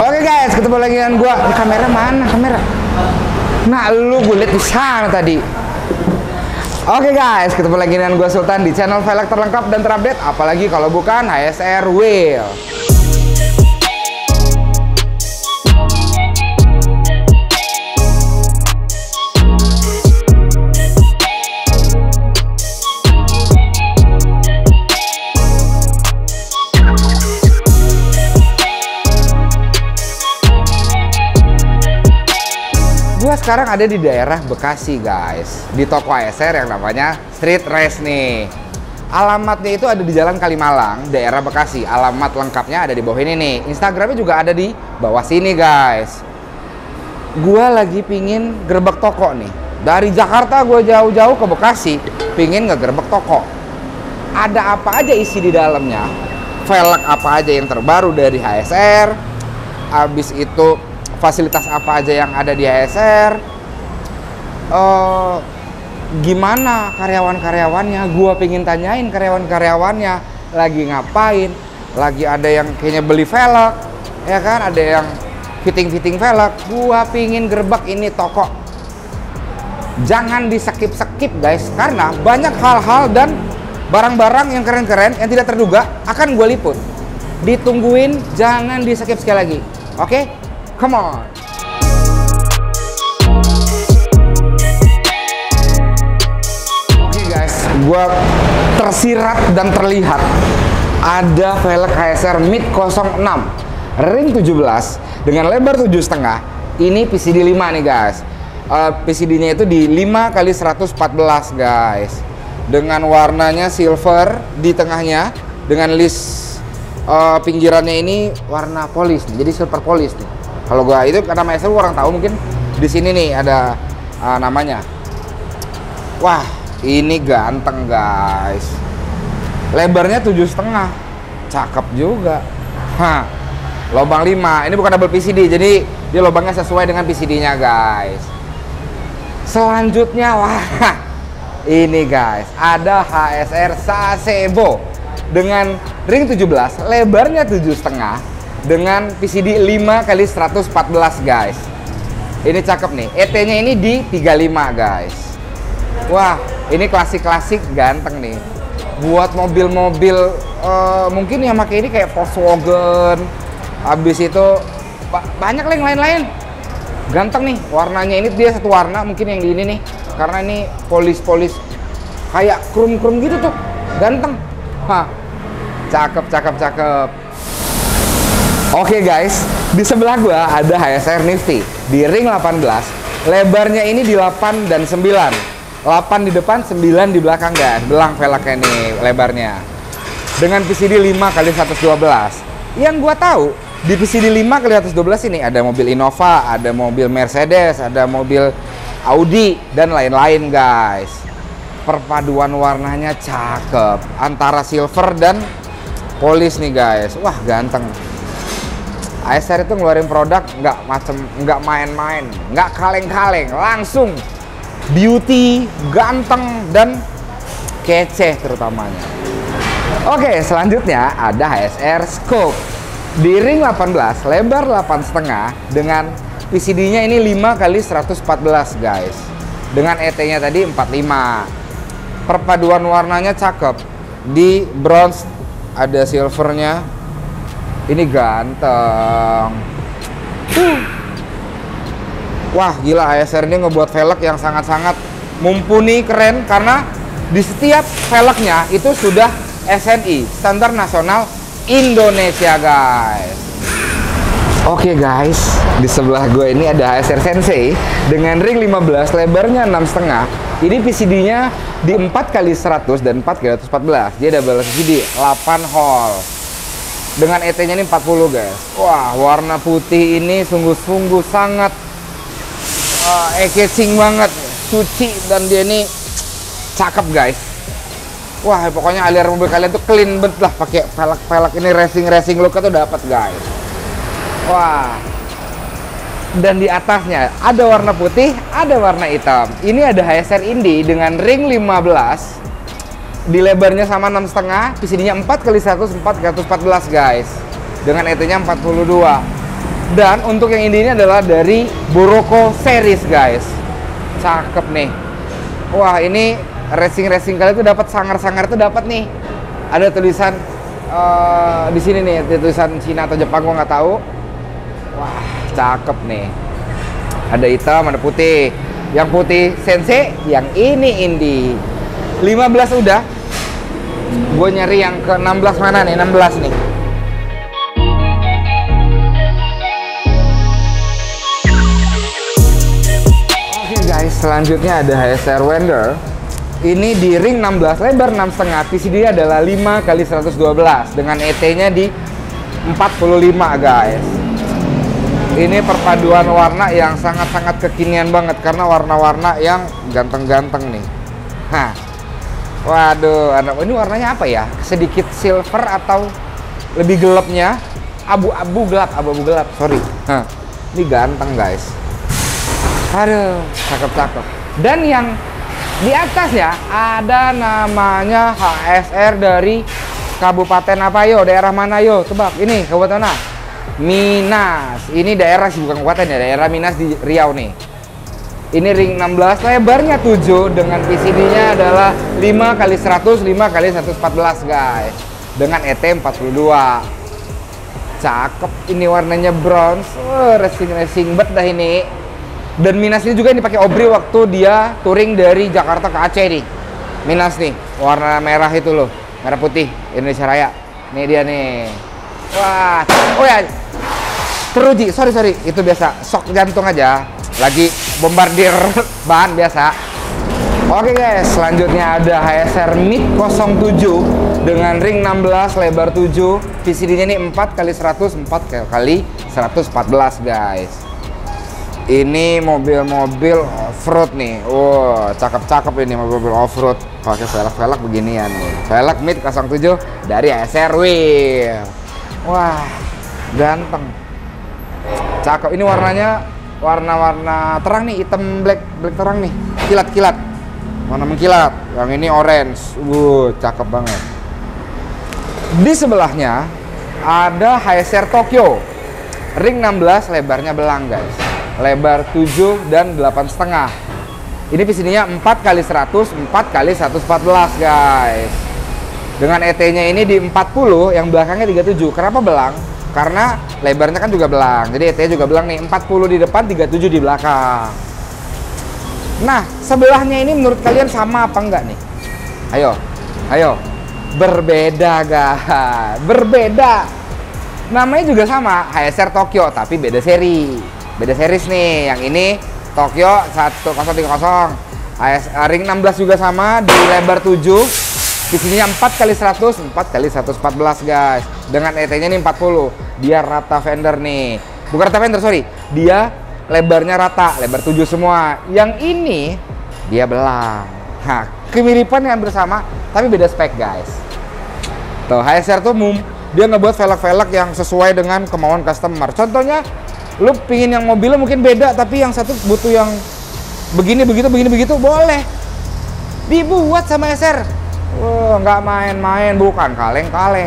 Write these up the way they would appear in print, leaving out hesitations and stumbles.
Oke guys, ketemu lagi dengan gua. Kamera mana? Kamera. Nah, lu gue liat di sana tadi. Oke guys, ketemu lagi dengan gua Sultan di channel velg terlengkap dan terupdate, apalagi kalau bukan HSR Wheel. Gua sekarang ada di daerah Bekasi guys, di toko HSR yang namanya Street Race nih. Alamatnya itu ada di Jalan Kalimalang, daerah Bekasi. Alamat lengkapnya ada di bawah ini nih. Instagramnya juga ada di bawah sini guys. Gua lagi pingin gerbek toko nih. Dari Jakarta gue jauh-jauh ke Bekasi, pingin ngegerbek toko. Ada apa aja isi di dalamnya? Velg apa aja yang terbaru dari HSR? Abis itu fasilitas apa aja yang ada di HSR, gimana karyawan-karyawannya, gua pengen tanyain karyawan-karyawannya lagi ngapain, lagi ada yang kayaknya beli velg, ya kan, ada yang fitting-fitting velg. Gua pingin gerbek ini toko. Jangan di skip-skip guys, karena banyak hal-hal dan barang-barang yang keren-keren yang tidak terduga akan gua liput. Ditungguin, jangan di skip sekali lagi, oke? Come on. Oke guys, gua tersirat dan terlihat ada velg HSR Mid 06 ring 17 dengan lebar 7,5. Ini PCD 5 nih guys. PCD-nya itu di 5x114 guys. Dengan warnanya silver di tengahnya, dengan list pinggirannya ini warna polis, jadi silver polis nih. Kalau gua itu karena master orang tahu, mungkin di sini nih ada namanya. Wah, ini ganteng guys. Lebarnya 7,5, cakep juga. Hah, lubang 5. Ini bukan double PCD, jadi dia lubangnya sesuai dengan PCD-nya guys. Selanjutnya, wah, ini guys, ada HSR Sasebo dengan ring 17, lebarnya 7,5. Dengan PCD 5x114 guys. Ini cakep nih. ET-nya ini di 35 guys. Wah, ini klasik-klasik ganteng nih. Buat mobil-mobil mungkin yang pakai ini kayak Volkswagen. Habis itu banyak yang lain-lain. Ganteng nih. Warnanya ini dia satu warna, mungkin yang di ini nih. Karena ini polis-polis kayak krum-krum gitu tuh. Ganteng. Hah. Cakep, cakep, cakep. Oke guys, di sebelah gua ada HSR Nifty di ring 18. Lebarnya ini di 8 dan 9. 8 di depan, 9 di belakang guys. Belang velgnya nih lebarnya. Dengan PCD 5x112. Yang gua tahu, di PCD 5x112 ini ada mobil Innova, ada mobil Mercedes, ada mobil Audi dan lain-lain guys. Perpaduan warnanya cakep antara silver dan polis nih guys. Wah, ganteng. HSR itu ngeluarin produk nggak main-main, nggak kaleng-kaleng, langsung beauty, ganteng, dan kece terutamanya. Oke, selanjutnya ada HSR Scope di ring 18, lebar 8,5 dengan PCD-nya ini 5x114 guys. Dengan ET-nya tadi 45. Perpaduan warnanya cakep. Di bronze ada silvernya. Ini ganteng. Wah, gila, HSR ini ngebuat velg yang sangat-sangat mumpuni, keren, karena di setiap velgnya itu sudah SNI, Standar Nasional Indonesia guys. Oke guys, di sebelah gue ini ada HSR Sensei dengan ring 15, lebarnya 6,5. Ini PCD-nya di 4x100 dan 4x114. Dia double PCD 8 hole. Dengan ET-nya ini 40 guys. Wah, warna putih ini sungguh-sungguh sangat eye-catching banget, suci, dan dia ini cakep guys. Wah, pokoknya aliran mobil kalian tuh clean banget lah pakai velg-velg ini, racing look tuh dapat guys. Wah. Dan di atasnya ada warna putih, ada warna hitam. Ini ada HSR Indy dengan ring 15. Di lebarnya sama 6,5, PCD-nya 4x100, 4x114 guys. Dengan ET-nya 42. Dan untuk yang ini adalah dari Boroko series guys. Cakep nih. Wah, ini racing kali itu dapat sangar-sangar itu dapat nih. Ada tulisan di sini nih, tulisan Cina atau Jepang gua nggak tahu. Wah, cakep nih. Ada hitam, ada putih. Yang putih Sensei, yang ini Indi. 15 udah. Gue nyari yang ke 16 mana nih? 16 nih. Oke guys, selanjutnya ada HSR Wender. Ini di ring 16, lebar 6,5. PCD adalah 5 x 112 dengan ET-nya di 45 guys. Ini perpaduan warna yang sangat-sangat kekinian banget karena warna-warna yang ganteng-ganteng nih. Hah. Waduh, ini warnanya apa ya? Sedikit silver atau lebih gelapnya? Abu-abu gelap, sorry. Hah, ini ganteng guys. Aduh, cakep-cakep. Dan yang di atas ya, ada namanya HSR dari kabupaten apa yo? Daerah mana yo? Tebak, ini kabupaten mana? Minas. Ini daerah sih, bukan kabupaten ya, daerah Minas di Riau nih. Ini ring 16, lebarnya 7 dengan PCD-nya adalah 5 x 100, 5 x 114 guys. Dengan ET 42. Cakep, ini warnanya bronze. Racing bet dah ini. Dan Minas ini juga dipakai Obri waktu dia touring dari Jakarta ke Aceh nih. Minas nih, warna merah itu loh, merah putih Indonesia Raya. Ini dia nih. Wah, oh ya, teruji, sorry, itu biasa, shock jantung aja. Lagi bombardir bahan biasa. Oke guys, selanjutnya ada HSR Mid 07 dengan ring 16, lebar 7. PCD-nya ini 4 x 100, 4 x 114 guys. Ini mobil-mobil off-road nih. Wow, cakep-cakep ini mobil-mobil off-road. Pakai velg-velg beginian nih. Velg Mid 07 dari HSR Wheel. Wah, ganteng. Cakep. Ini warnanya warna-warna terang nih, hitam black terang nih, kilat-kilat, warna mengkilat. Yang ini orange, cakep banget. Di sebelahnya ada HSR Tokyo, ring 16, lebarnya belang guys, lebar 7 dan 8,5. Ini PCD-nya 4 x 100, 4 x 114 guys. Dengan ET-nya ini di 40, yang belakangnya 37. Kenapa belang? Karena lebarnya kan juga belang, jadi ET juga belang nih, 40 di depan, 37 di belakang. Nah, sebelahnya ini menurut kalian sama apa enggak nih? Ayo, berbeda guys, berbeda. Namanya juga sama, HSR Tokyo, tapi beda seri, beda series nih. Yang ini Tokyo 1030, ring 16 juga sama, di lebar 7. Di sini 4 x 100, 4 x 114 guys. Dengan ET-nya ini 40. Dia rata fender nih. Bukan rata fender, sorry. Dia lebarnya rata, lebar 7 semua. Yang ini dia belang. Nah, kemiripan yang hampir sama, tapi beda spek guys. Tuh, HSR tuh dia ngebuat velg-velg yang sesuai dengan kemauan customer. Contohnya, lu pingin yang mobilnya mungkin beda, tapi yang satu butuh yang begini, begitu, boleh. Dibuat sama HSR. Nggak main-main, bukan kaleng-kaleng.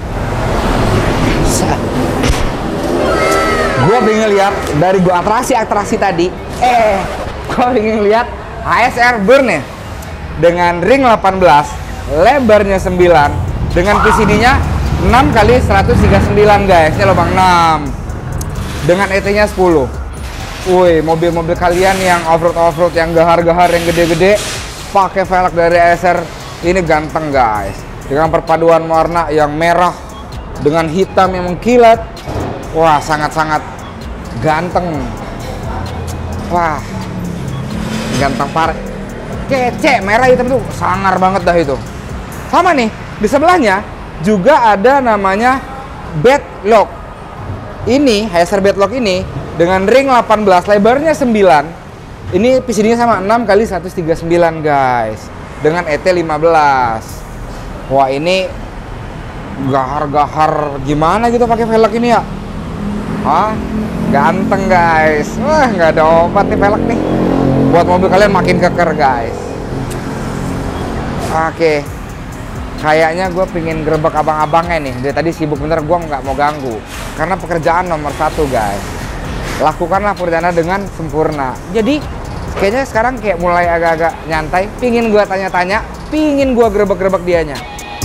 Gue pengen lihat dari gua atraksi tadi. Gue pengen lihat HSR Burn ya, dengan ring 18, lebarnya 9, dengan PCD-nya 6 x 139 guys. Ini lubang 6. Dengan ET-nya 10. Wih, mobil-mobil kalian yang off-road yang gahar-gahar, yang gede-gede, pakai velg dari HSR. Ini ganteng guys, dengan perpaduan warna yang merah dengan hitam yang mengkilat. Wah, sangat-sangat ganteng. Wah, ganteng parah, kece. Merah hitam tuh sangar banget dah itu. Sama nih, di sebelahnya juga ada namanya Bedlock. Ini HSR Bedlock ini dengan ring 18, lebarnya 9. Ini PCD-nya sama, 6 x 139 guys. Dengan ET 15. Wah, ini gahar-gahar gimana gitu pakai velg ini ya? Hah? Ganteng guys. Wah, nggak ada obat nih velg nih. Buat mobil kalian makin keker guys. Oke. kayaknya gue pengen gerebek abang-abangnya nih. Dia tadi sibuk bener, gue nggak mau ganggu. Karena pekerjaan nomor 1 guys. Lakukanlah perdana dengan sempurna. Jadi kayaknya sekarang kayak mulai agak-agak nyantai. Pingin gue tanya-tanya, pingin gue gerebek-gerebek dianya.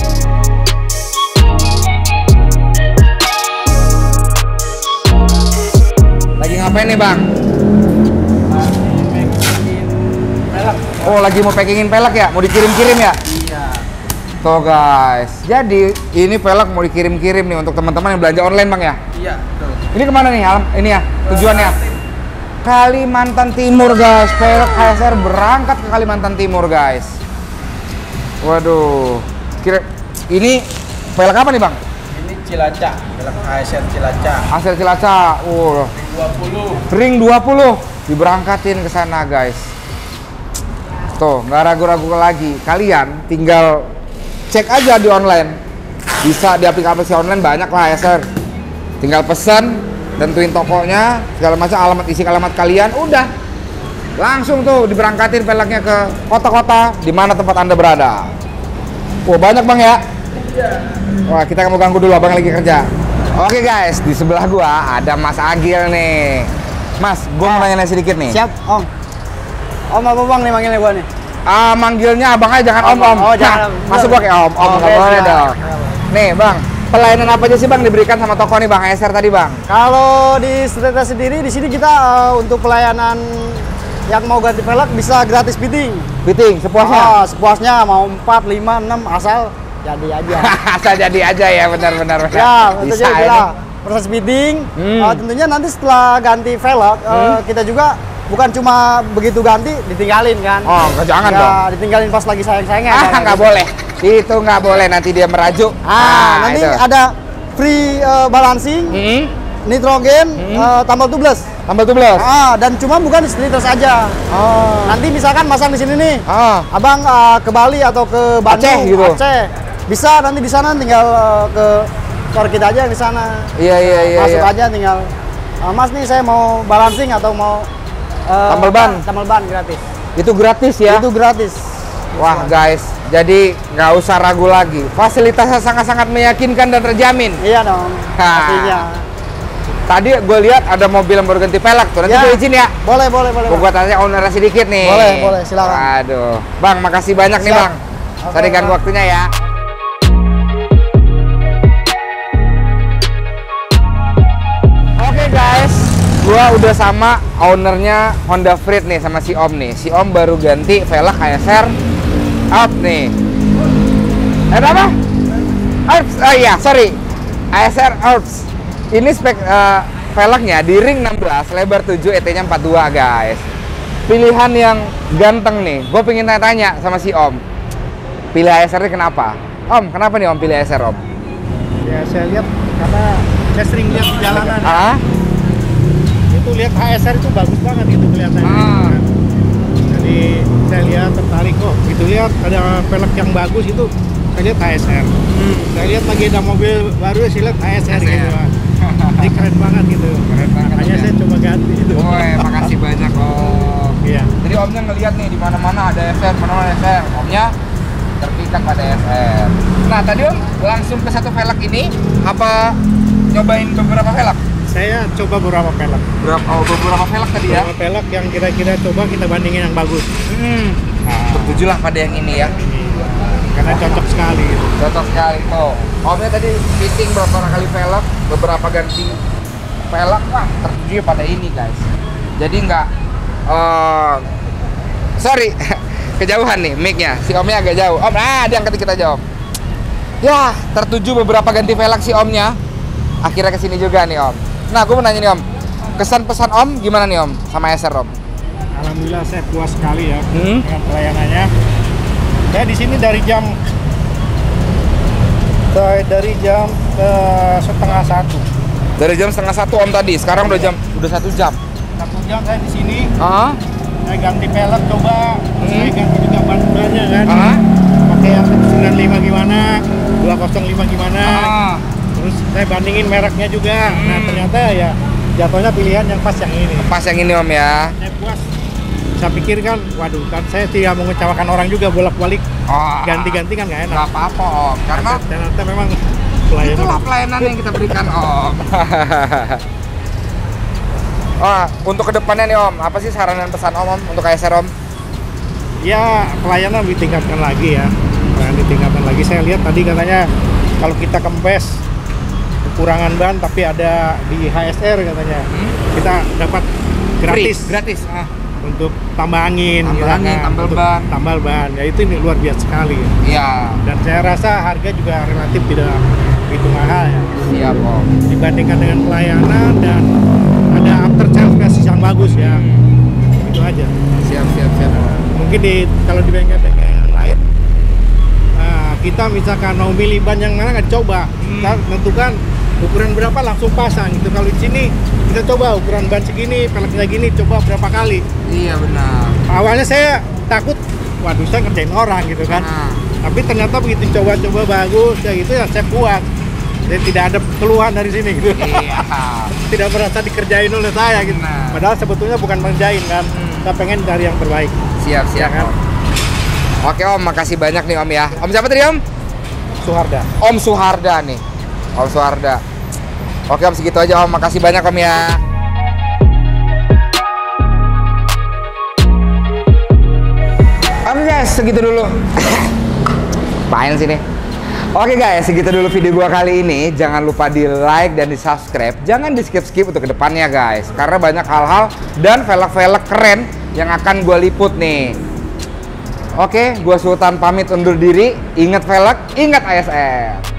Lagi ngapain nih bang? Oh lagi mau packingin pelek ya? Mau dikirim-kirim ya? Iya. Tuh guys, jadi ini pelek mau dikirim-kirim nih untuk teman-teman yang belanja online bang ya? Iya, betul. Ini kemana nih ini ya tujuannya? Kalimantan Timur guys, pelek HSR berangkat ke Kalimantan Timur guys. Waduh, ini pelek apa nih bang? Ini Cilacap, pelek HSR Cilacap. Hasil Cilacap, Ring 20 diberangkatin ke sana guys. Tuh, nggak ragu-ragu lagi. Kalian tinggal cek aja di online. Bisa di aplikasi online banyak lah HSR. Tinggal pesan, tentuin tokonya, segala macam isi alamat kalian, udah. Langsung tuh diberangkatin peleknya ke kota-kota di mana tempat Anda berada. Wah, banyak Bang ya? Iya. Wah, kita mau ganggu dulu, Abang lagi kerja. Oke guys, di sebelah gua ada Mas Agil nih. Mas, gua mau nanya sedikit nih. Siap, Om. Om apa Bang nih manggilnya gua nih? Manggilnya abang aja, jangan om. Oh, jangan. Masuk gua kayak om, nggak boleh dong. Nih bang, pelayanan apa aja sih bang diberikan sama toko nih bang, HSR tadi bang? Kalau di Strata sendiri, di sini kita untuk pelayanan yang mau ganti velg bisa gratis fitting. Fitting, sepuasnya? Sepuasnya, mau 4, 5, 6, asal jadi aja. Asal jadi aja ya, benar. Ya, Bisa tentunya kita proses fitting. Tentunya nanti setelah ganti velg, kita juga bukan cuma begitu ganti ditinggalin kan? Oh, jangan dong. Ditinggalin pas lagi sayang-sayangnya. Nggak boleh. Itu nggak boleh, nanti dia merajuk. Nanti itu ada free balancing, nitrogen, tambal tubeless. Tambal tubeless. Dan cuma bukan di sini terus aja. Nanti misalkan masang di sini nih, abang ke Bali atau ke Bandung, Aceh gitu. Aceh, bisa nanti di sana tinggal ke store kita aja di sana. Iya. Masuk aja tinggal, Mas nih saya mau balancing atau mau tambal ban. Tambal ban gratis. Itu gratis ya? Itu gratis. Wah guys, jadi nggak usah ragu lagi. Fasilitasnya sangat-sangat meyakinkan dan terjamin. Iya dong, pastinya. Tadi gue lihat ada mobil yang baru ganti pelek tuh. Nanti gue izin ya? Boleh. Gue tanya ownernya sedikit nih. Boleh, silakan. Aduh, bang, makasih banyak nih bang. Sorry ganggu waktunya ya. Oke guys, gue udah sama ownernya Honda Freed nih, sama si Om nih. Si Om baru ganti velg HSR Alps nih. Apa? Alps, iya, sorry. HSR Alps. Ini spek velgnya di ring 16, lebar 7, ET-nya 42 guys. Pilihan yang ganteng nih. Gue pengen tanya-tanya sama si Om. Pilih HSR ini kenapa? Om, kenapa nih Om pilih HSR Om? Ya saya lihat karena saya sering lihat di jalanan. Itu lihat HSR itu bagus banget itu kelihatannya. Jadi saya lihat tertarik kok. Itu lihat ada velg yang bagus itu. Saya lihat HSR. Saya lihat lagi ada mobil baru, saya lihat HSR gitu. Ini keren banget gitu. Makanya saya coba ganti itu. Makasih banyak Om. Iya. Jadi Omnya ngelihat nih di mana-mana ada HSR, mana-mana HSR. Omnya terpikat pada HSR. Nah tadi Om langsung ke satu velg ini apa nyobain beberapa velg? Saya coba beberapa velg. Beberapa velg tadi ya? Beberapa velg yang kira-kira coba kita bandingin yang bagus. Tertujulah pada yang ini ya. Karena cocok sekali. Cocok sekali tuh. Omnya tadi fitting beberapa kali velg, beberapa ganti velg, wah tertuju pada ini guys. Jadi nggak, sorry, kejauhan nih mic-nya. Si Omnya agak jauh. Om, diangkat kita jauh. Ya, tertuju beberapa ganti velg si Omnya. Akhirnya kesini juga nih Om. Nah, gue mau nanya nih Om, kesan pesan Om gimana nih Om sama HSR Om? Alhamdulillah saya puas sekali ya dengan pelayanannya. Saya di sini dari jam setengah satu. Dari jam setengah satu Om tadi. Sekarang udah 1 jam. 1 jam saya di sini. Saya ganti pelek coba. Saya ganti juga ban bannya kan. Pakai yang 195 gimana, 205 gimana. Terus saya bandingin mereknya juga. Nah ternyata ya jatuhnya pilihan yang pas yang ini. Pas yang ini Om ya. Saya puas. saya pikir kan, waduh kan saya tidak mau mengecewakan orang juga bolak-balik ganti-ganti kan nggak enak. Nggak apa-apa Om, karena ternyata memang pelayanan. itulah pelayanan yang kita berikan Om. Untuk kedepannya nih Om, apa sih saran dan pesan Om untuk KSR Om? Ya pelayanan ditingkatkan lagi ya, pelayanan ditingkatkan lagi. Saya lihat tadi katanya kalau kita kempes kekurangan ban tapi ada di HSR katanya kita dapat gratis untuk tambah angin, tambal ban. Ya itu ini luar biasa sekali. Iya. Dan saya rasa harga juga relatif tidak begitu mahal ya. Siap Om. Dibandingkan dengan pelayanan dan ada after service yang bagus ya. Itu aja. Siap. Mungkin kalau di bengkel-bengkel yang lain, kita misalkan mau milih ban yang mana nggak dicoba. Kita tentukan ukuran berapa langsung pasang gitu. Kalau di sini kita coba ukuran ban segini, peleknya gini, coba berapa kali. Iya benar. Awalnya saya takut, waduh saya ngerjain orang gitu kan. Tapi ternyata begitu coba-coba bagus, ya gitu ya saya puas. Jadi tidak ada keluhan dari sini gitu. Iya. Tidak merasa dikerjain oleh saya gitu. Padahal sebetulnya bukan mengerjain kan. Kita pengen cari yang terbaik. Siap kan? Om. Oke Om, makasih banyak nih Om ya. Om siapa tadi Om? Suharda. Om Suharda nih. Om Suharda. Oke Om, segitu aja Om. Makasih banyak Om ya. Om guys, segitu dulu. Pain sih nih. Oke guys, segitu dulu video gua kali ini. Jangan lupa di like dan di subscribe. Jangan di skip untuk kedepannya guys, karena banyak hal-hal dan velg-velg keren yang akan gua liput nih. Oke, gua Sultan pamit undur diri. Ingat velg, ingat ASR.